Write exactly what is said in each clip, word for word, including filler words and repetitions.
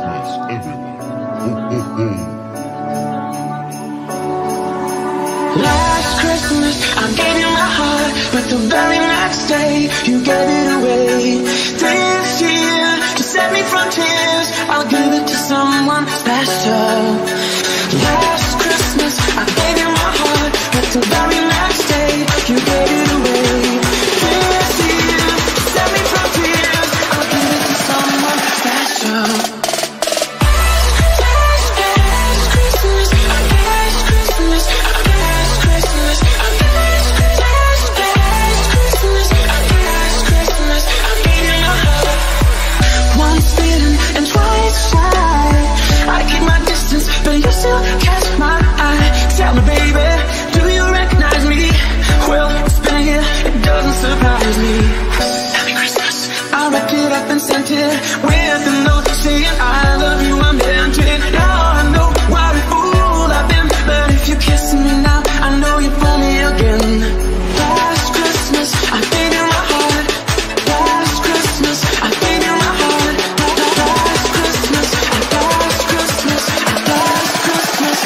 Christmas, everyone. Ho, ho, ho. Last Christmas, I gave you my heart, but the very next day, you gave it away. This year, to set me from tears, I'll give it to someone special. Last Christmas, I gave you my heart, but the very next day, you gave it away. This year, to set me from tears, I'll give it to someone special. But you still catch my eye. Tell me, baby, do you recognize me? Well, it's been a year, it doesn't surprise me. Happy Christmas. I wrapped it up and sent it with a note saying I love you, I meant it. Now I know what a fool I've been, but if you're kissing me now, I know you pull me again. Last Christmas, I gave you my heart. Last Christmas, I gave you my heart. Last Christmas, last Christmas, last Christmas.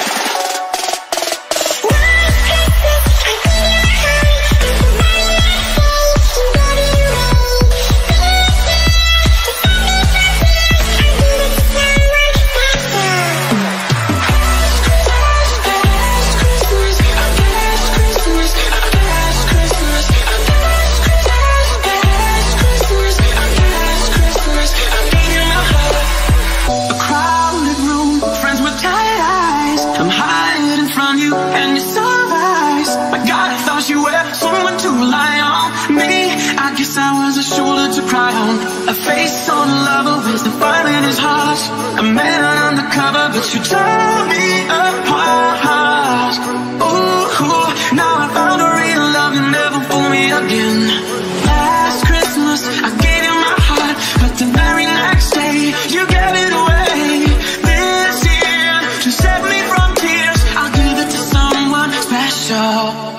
A face on a lover with the fire in his heart. A man undercover, but you tore me apart. Ooh, now I found a real love, you never fool me again. Last Christmas, I gave you my heart, but the very next day, you gave it away. This year, to save me from tears, I'll give it to someone special.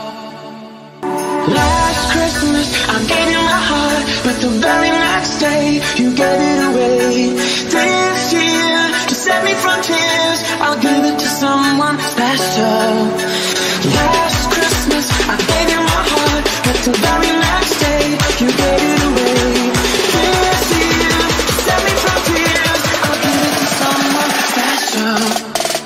Last Christmas, I gave you my heart, but the very next day, you gave it away. This year, to save me from tears, I'll give it to someone special. Last Christmas, I gave you my heart, but the very next day, you gave it away. This year, to save me from tears, I'll give it to someone special.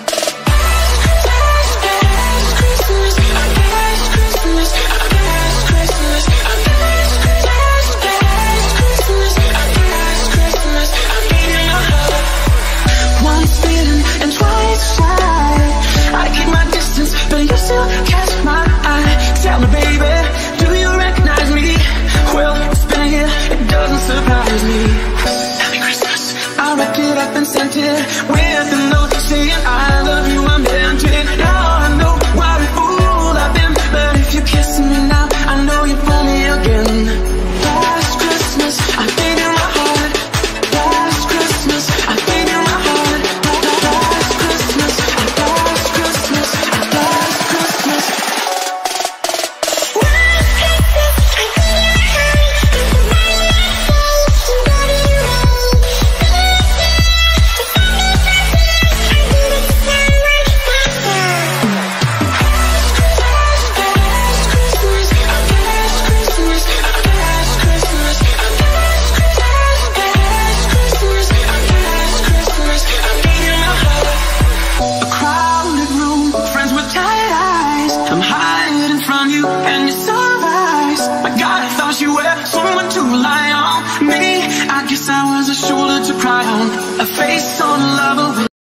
But you still catch my eye. Tell me, baby, do you recognize me? Well, it's been a year, it doesn't surprise me. Happy Christmas. I wrapped it up and sent it with a note saying I love you, I meant it. Now I know what a fool I've been, but if you're kissing me now, I know you pull me again. Last Christmas, I gave you my heart. Last Christmas, I gave you my heart. Last Christmas, last Christmas, last Christmas. A face on a lover